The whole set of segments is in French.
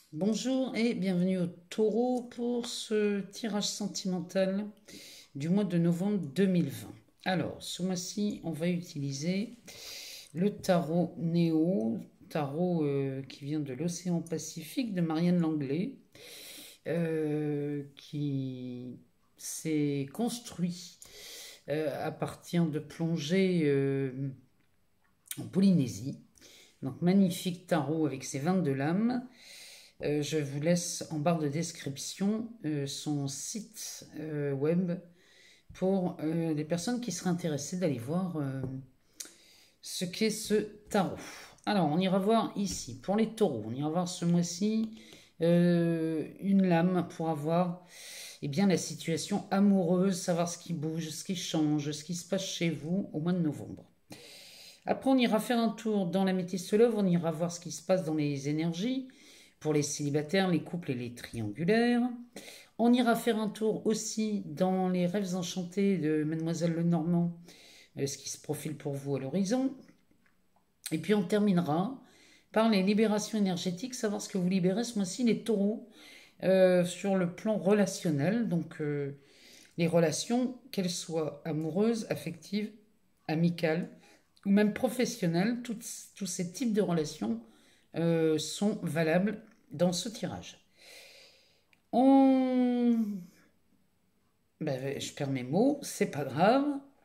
Bonjour et bienvenue au Taureau pour ce tirage sentimental du mois de novembre 2020. Alors, ce mois-ci, on va utiliser le tarot Néo, tarot qui vient de l'océan Pacifique de Marianne Langlais, qui s'est construit à partir de plongées en Polynésie. Donc, magnifique tarot avec ses 22 lames. Je vous laisse en barre de description son site web pour les personnes qui seraient intéressées d'aller voir ce qu'est ce tarot. Alors, on ira voir ici, pour les taureaux, on ira voir ce mois-ci une lame pour avoir bien, la situation amoureuse, savoir ce qui bouge, ce qui change, ce qui se passe chez vous au mois de novembre. Après, on ira faire un tour dans la métisse Love, on ira voir ce qui se passe dans les énergies pour les célibataires, les couples et les triangulaires. On ira faire un tour aussi dans les rêves enchantés de Mademoiselle Lenormand, ce qui se profile pour vous à l'horizon. Et puis on terminera par les libérations énergétiques, savoir ce que vous libérez ce mois-ci, les taureaux, sur le plan relationnel. Donc les relations, qu'elles soient amoureuses, affectives, amicales ou même professionnelles, tous ces types de relations sont valables dans ce tirage. Je perds mes mots, c'est pas grave.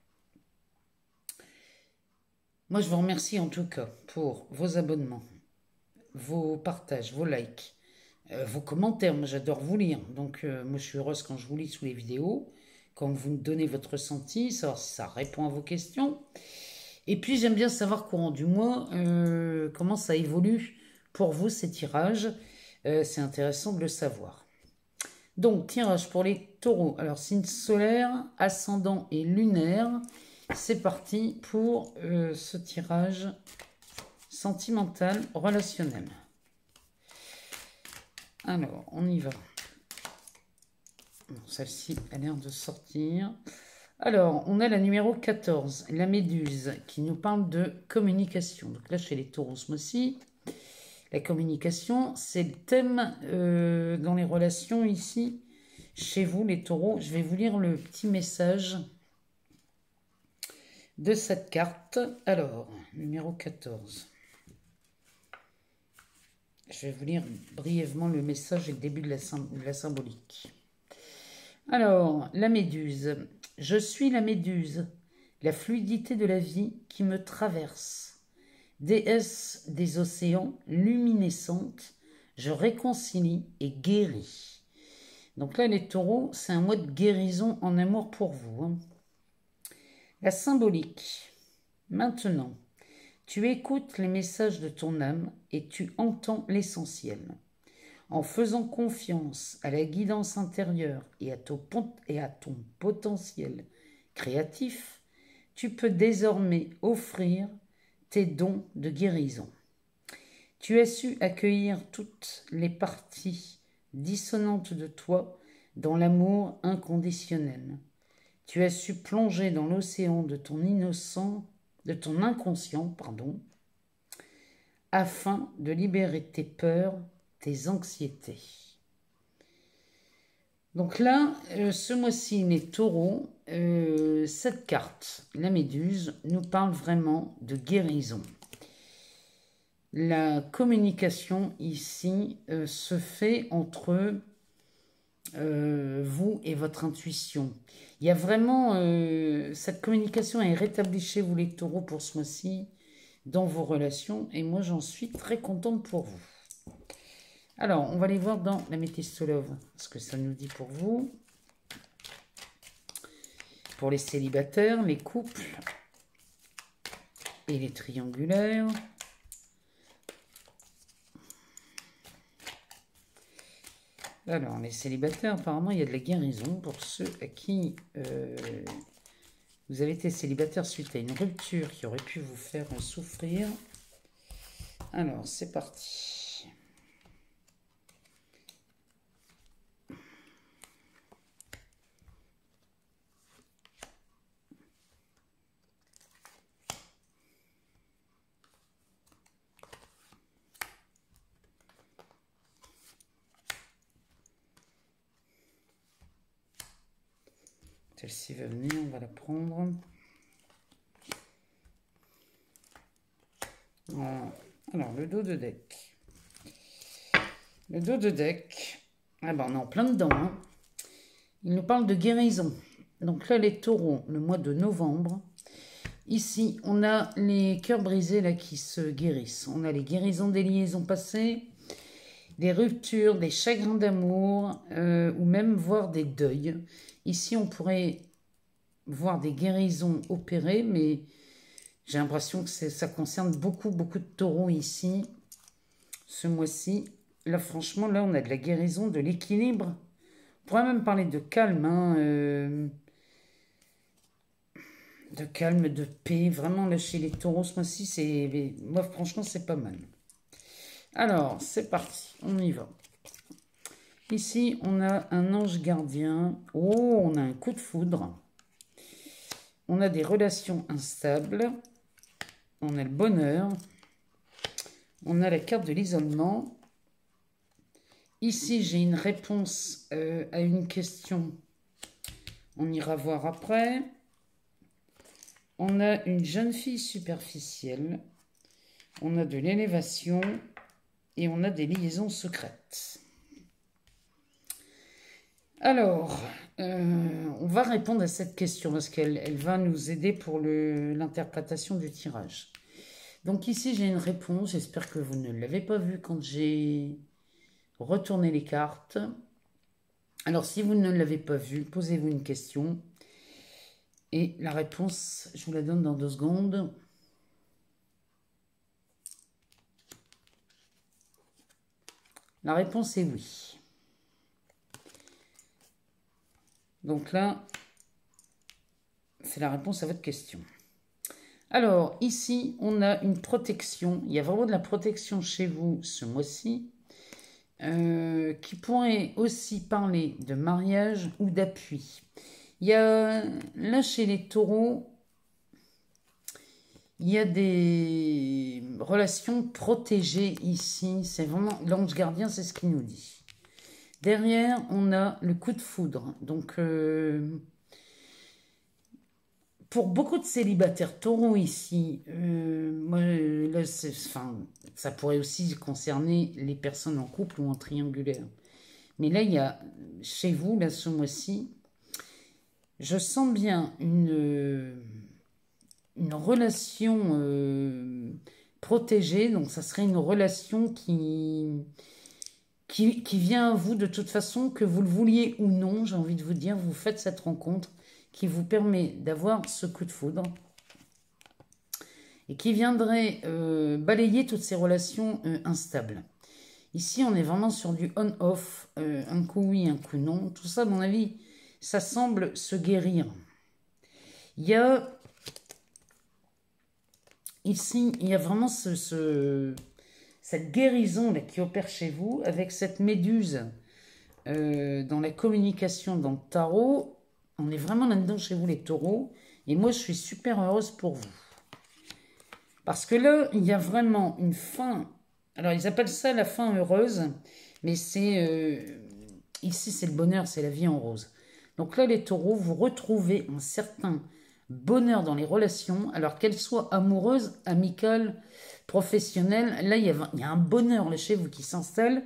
Moi, je vous remercie en tout cas pour vos abonnements, vos partages, vos likes, vos commentaires. Moi, j'adore vous lire. Donc, moi, je suis heureuse quand je vous lis sous les vidéos, quand vous me donnez votre ressenti, savoir si ça répond à vos questions. Et puis, j'aime bien savoir courant du mois comment ça évolue pour vous ces tirages. C'est intéressant de le savoir. Donc, tirage pour les taureaux. Alors, signe solaire, ascendant et lunaire. C'est parti pour ce tirage sentimental relationnel. Alors, on y va. Celle-ci a l'air de sortir. Alors, on a la numéro 14, la méduse, qui nous parle de communication. Donc là, chez les taureaux ce mois-ci, la communication, c'est le thème dans les relations ici. Chez vous, les taureaux, je vais vous lire le petit message de cette carte. Alors, numéro 14. Je vais vous lire brièvement le message et le début de la symbolique. Alors, la méduse. Je suis la méduse, la fluidité de la vie qui me traverse. Déesse des océans, luminescente, je réconcilie et guéris. Donc là, les taureaux, c'est un mois de guérison en amour pour vous. Hein. La symbolique. Maintenant, tu écoutes les messages de ton âme et tu entends l'essentiel. En faisant confiance à la guidance intérieure et à ton potentiel créatif, tu peux désormais offrir tes dons de guérison. Tu as su accueillir toutes les parties dissonantes de toi dans l'amour inconditionnel. Tu as su plonger dans l'océan de ton inconscient, afin de libérer tes peurs, tes anxiétés. Donc là, ce mois-ci, les taureaux, cette carte, la méduse, nous parle vraiment de guérison. La communication ici se fait entre vous et votre intuition. Il y a vraiment, cette communication est rétablie chez vous les taureaux pour ce mois-ci dans vos relations et moi j'en suis très contente pour vous. Alors, on va aller voir dans la métisse Love ce que ça nous dit pour vous. Pour les célibataires, les couples et les triangulaires. Alors, les célibataires, apparemment, il y a de la guérison pour ceux à qui vous avez été célibataire suite à une rupture qui aurait pu vous faire souffrir. Alors, c'est parti. Celle-ci va venir, on va la prendre. Voilà. Alors, le dos de deck. Le dos de deck. Ah ben, on est en plein dedans. Hein. Il nous parle de guérison. Donc là, les taureaux, le mois de novembre. Ici, on a les cœurs brisés là qui se guérissent. On a les guérisons des liaisons passées, des ruptures, des chagrins d'amour, ou même voir des deuils. Ici, on pourrait voir des guérisons opérées, mais j'ai l'impression que ça concerne beaucoup de taureaux ici, ce mois-ci. Là, franchement, là, on a de la guérison, de l'équilibre. On pourrait même parler de calme, hein, de calme, de paix. Vraiment, là, chez les taureaux, ce mois-ci, moi, franchement, c'est pas mal. Alors, c'est parti, on y va. Ici, on a un ange gardien. Oh, on a un coup de foudre. On a des relations instables. On a le bonheur. On a la carte de l'isolement. Ici, j'ai une réponse à une question. On ira voir après. On a une jeune fille superficielle. On a de l'élévation. Et on a des liaisons secrètes. Alors, on va répondre à cette question parce qu'elle va nous aider pour l'interprétation du tirage. Donc ici, j'ai une réponse. J'espère que vous ne l'avez pas vue quand j'ai retourné les cartes. Alors, si vous ne l'avez pas vue, posez-vous une question. Et la réponse, je vous la donne dans 2 secondes. La réponse est oui. Donc là, c'est la réponse à votre question. Alors, ici, on a une protection. Il y a vraiment de la protection chez vous ce mois-ci, qui pourrait aussi parler de mariage ou d'appui. Il y a, là, chez les taureaux, il y a des relations protégées ici. C'est vraiment, l'ange gardien, c'est ce qu'il nous dit. Derrière, on a le coup de foudre. Donc, pour beaucoup de célibataires taureaux ici, moi, là, ça pourrait aussi concerner les personnes en couple ou en triangulaire. Mais là, il y a, chez vous, là, ce mois-ci, je sens bien une relation protégée. Donc, ça serait une relation qui vient à vous de toute façon, que vous le vouliez ou non, j'ai envie de vous dire, vous faites cette rencontre qui vous permet d'avoir ce coup de foudre et qui viendrait balayer toutes ces relations instables. Ici, on est vraiment sur du on-off, un coup oui, un coup non. Tout ça, à mon avis, ça semble se guérir. Il y a ici, il y a vraiment cette guérison là, qui opère chez vous avec cette méduse dans la communication, dans le tarot. On est vraiment là-dedans chez vous les taureaux. Et moi, je suis super heureuse pour vous. Parce que là, il y a vraiment une fin. Alors, ils appellent ça la fin heureuse. Mais c'est ici, c'est le bonheur, c'est la vie en rose. Donc là, les taureaux, vous retrouvez un certain bonheur dans les relations. Alors qu'elles soient amoureuses, amicales, professionnelles. Là, il y a un bonheur là, chez vous qui s'installe.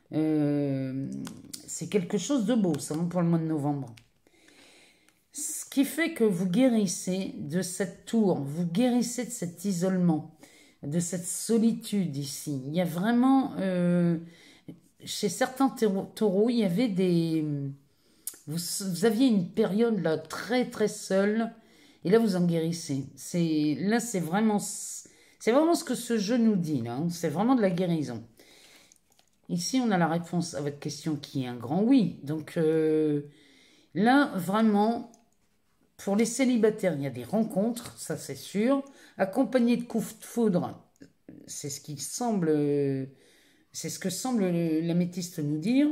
C'est quelque chose de beau, ça, pour le mois de novembre. Ce qui fait que vous guérissez de cette tour, vous guérissez de cet isolement, de cette solitude ici. Il y a vraiment, chez certains taureaux, il y avait vous aviez une période là très très seule, et là vous en guérissez. Là c'est vraiment ce que ce jeu nous dit là. Hein. C'est vraiment de la guérison. Ici on a la réponse à votre question qui est un grand oui. Donc là vraiment. Pour les célibataires, il y a des rencontres, ça c'est sûr. Accompagné de coups de foudre, c'est ce qui semble, c'est ce que semble l'améthyste nous dire.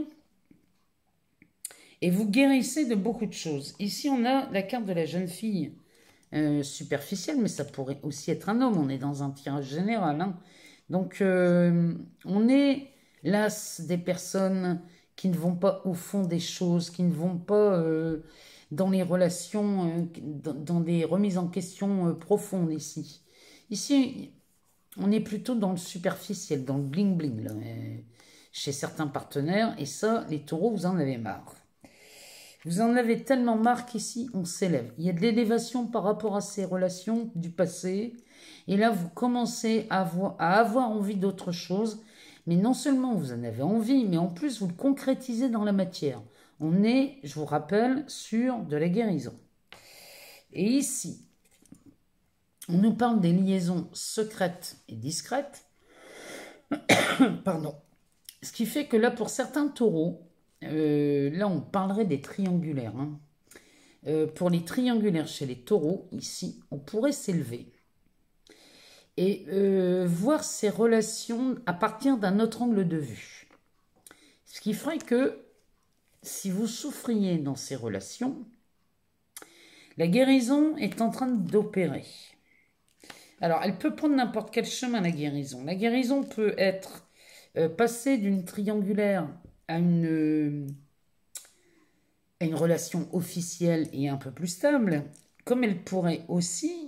Et vous guérissez de beaucoup de choses. Ici, on a la carte de la jeune fille superficielle, mais ça pourrait aussi être un homme. On est dans un tirage général. Hein. Donc, on est las des personnes qui ne vont pas au fond des choses, qui ne vont pas dans les relations, dans des remises en question profondes ici. Ici, on est plutôt dans le superficiel, dans le bling-bling, là, chez certains partenaires. Et ça, les taureaux, vous en avez marre. Vous en avez tellement marre qu'ici, on s'élève. Il y a de l'élévation par rapport à ces relations du passé. Et là, vous commencez à avoir envie d'autre chose. Mais non seulement vous en avez envie, mais en plus, vous le concrétisez dans la matière. On est, je vous rappelle, sur de la guérison. Et ici, on nous parle des liaisons secrètes et discrètes. Pardon. Ce qui fait que là, pour certains taureaux, là, on parlerait des triangulaires. Hein. Pour les triangulaires chez les taureaux, ici, on pourrait s'élever et voir ces relations à partir d'un autre angle de vue. Ce qui ferait que, si vous souffriez dans ces relations, la guérison est en train d'opérer. Alors, elle peut prendre n'importe quel chemin, la guérison. La guérison peut être passer d'une triangulaire à une relation officielle et un peu plus stable, comme elle pourrait aussi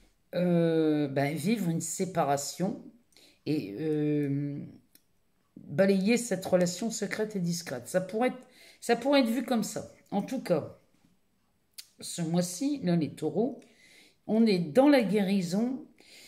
vivre une séparation et balayer cette relation secrète et discrète. Ça pourrait être vu comme ça. En tout cas, ce mois-ci, là, les taureaux, on est dans la guérison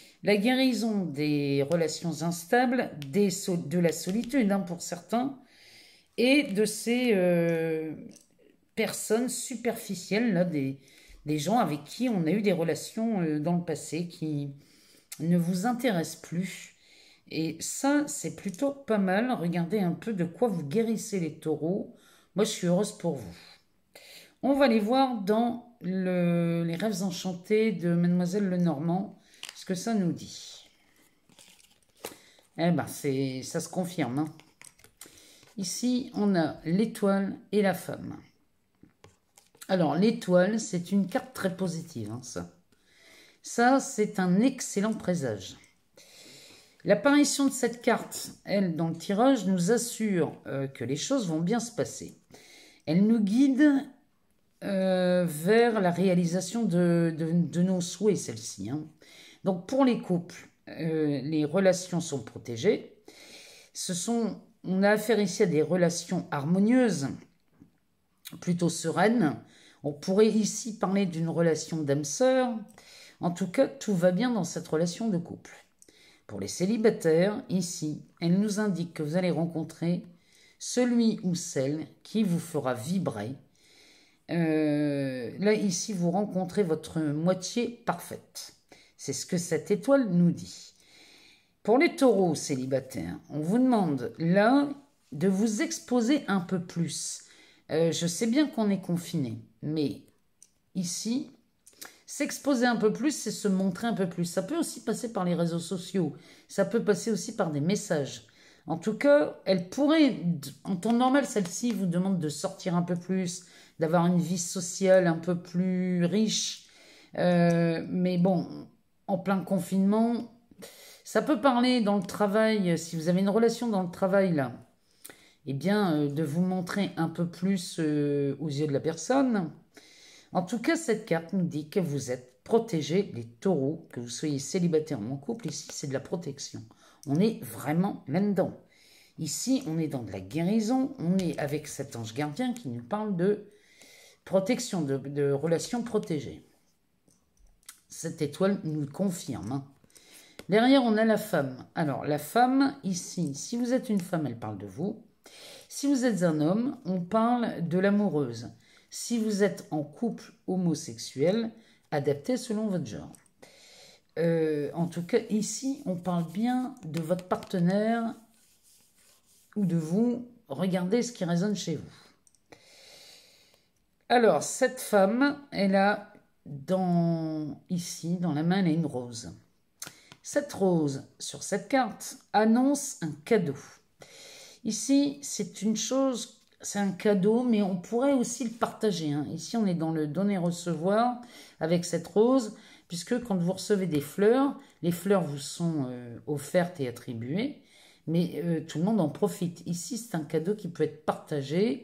des relations instables, de la solitude hein, pour certains, et de ces personnes superficielles, là, des gens avec qui on a eu des relations dans le passé qui ne vous intéressent plus. Et ça, c'est plutôt pas mal. Regardez un peu de quoi vous guérissez les taureaux. Moi, je suis heureuse pour vous. On va les voir dans les rêves enchantés de Mademoiselle Lenormand, ce que ça nous dit. Eh ben, ça se confirme. Hein. Ici, on a l'étoile et la femme. Alors, l'étoile, c'est une carte très positive, hein, ça. Ça, c'est un excellent présage. L'apparition de cette carte, elle, dans le tirage, nous assure que les choses vont bien se passer. Elle nous guide vers la réalisation de nos souhaits, celle-ci. Hein. Donc, pour les couples, les relations sont protégées. On a affaire ici à des relations harmonieuses, plutôt sereines. On pourrait ici parler d'une relation d'âme-sœur. En tout cas, tout va bien dans cette relation de couple. Pour les célibataires, ici, elle nous indique que vous allez rencontrer celui ou celle qui vous fera vibrer. Là, ici, vous rencontrez votre moitié parfaite. C'est ce que cette étoile nous dit. Pour les taureaux célibataires, on vous demande là de vous exposer un peu plus. Je sais bien qu'on est confiné, mais ici, s'exposer un peu plus, c'est se montrer un peu plus. Ça peut aussi passer par les réseaux sociaux, ça peut passer aussi par des messages. En tout cas, elle pourrait, en temps normal, celle-ci vous demande de sortir un peu plus, d'avoir une vie sociale un peu plus riche. Mais bon, en plein confinement, ça peut parler dans le travail, si vous avez une relation dans le travail là, eh bien, de vous montrer un peu plus aux yeux de la personne. En tout cas, cette carte nous dit que vous êtes protégés, les taureaux, que vous soyez célibataire ou en couple, ici, c'est de la protection. On est vraiment là-dedans. Ici, on est dans de la guérison, on est avec cet ange gardien qui nous parle de protection, de relations protégées. Cette étoile nous le confirme. Hein. Derrière, on a la femme. Alors, la femme, ici, si vous êtes une femme, elle parle de vous. Si vous êtes un homme, on parle de l'amoureuse. Si vous êtes en couple homosexuel, adapté selon votre genre. En tout cas, ici, on parle bien de votre partenaire ou de vous. Regardez ce qui résonne chez vous. Alors, cette femme, elle a ici, dans la main, elle a une rose. Cette rose, sur cette carte, annonce un cadeau. Ici, c'est une chose, c'est un cadeau, mais on pourrait aussi le partager. Hein. Ici, on est dans le donner-recevoir avec cette rose, puisque quand vous recevez des fleurs, les fleurs vous sont offertes et attribuées, mais tout le monde en profite. Ici, c'est un cadeau qui peut être partagé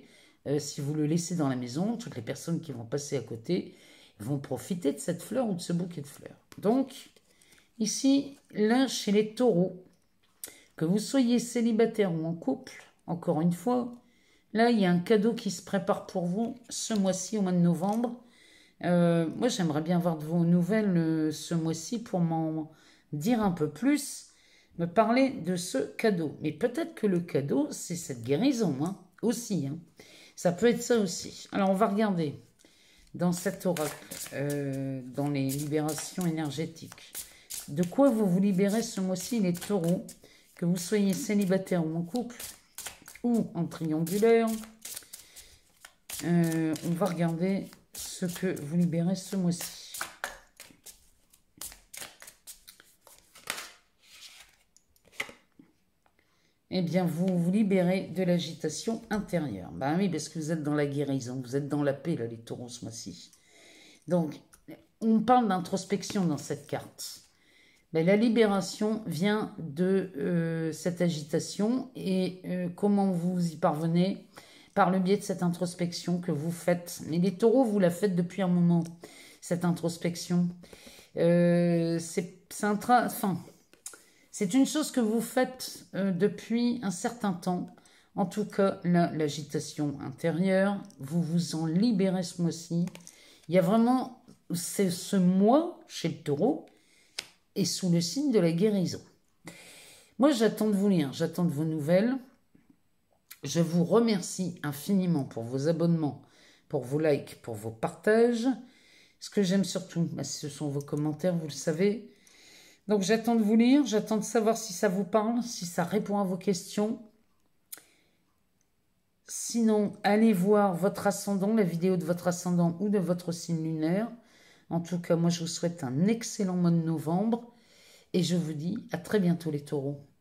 Si vous le laissez dans la maison, toutes les personnes qui vont passer à côté vont profiter de cette fleur ou de ce bouquet de fleurs. Donc, ici, là, chez les taureaux, que vous soyez célibataire ou en couple, encore une fois, là, il y a un cadeau qui se prépare pour vous ce mois-ci, au mois de novembre. Moi, j'aimerais bien avoir de vos nouvelles ce mois-ci pour m'en dire un peu plus, me parler de ce cadeau. Mais peut-être que le cadeau, c'est cette guérison, hein, aussi. Hein. Ça peut être ça aussi. Alors, on va regarder dans cet oracle, dans les libérations énergétiques. De quoi vous vous libérez ce mois-ci, les taureaux, que vous soyez célibataire ou en couple, ou en triangulaire. On va regarder ce que vous libérez ce mois-ci. Eh bien, vous vous libérez de l'agitation intérieure. Ben oui, parce que vous êtes dans la guérison, vous êtes dans la paix, là, les taureaux, ce mois-ci. Donc, on parle d'introspection dans cette carte. Ben, la libération vient de cette agitation et comment vous y parvenez par le biais de cette introspection que vous faites. Mais les taureaux, vous la faites depuis un moment, cette introspection. C'est une chose que vous faites depuis un certain temps. En tout cas, là, l'agitation intérieure, vous vous en libérez ce mois-ci. Il y a vraiment, c'est ce mois chez le taureau, et sous le signe de la guérison. Moi, j'attends de vous lire, j'attends de vos nouvelles. Je vous remercie infiniment pour vos abonnements, pour vos likes, pour vos partages. Ce que j'aime surtout, ce sont vos commentaires, vous le savez. Donc, j'attends de vous lire, j'attends de savoir si ça vous parle, si ça répond à vos questions. Sinon, allez voir votre ascendant, la vidéo de votre ascendant ou de votre signe lunaire. En tout cas, moi, je vous souhaite un excellent mois de novembre et je vous dis à très bientôt les taureaux.